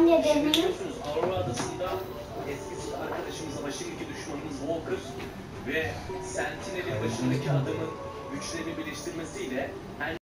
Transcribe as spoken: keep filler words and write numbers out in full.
Hangi demeyi? Biliyorsunuz Aurora Adası'nda eski arkadaşımız ama şimdiki düşmanımız Walker ve Sentinel'in başındaki adamın güçlerini birleştirmesiyle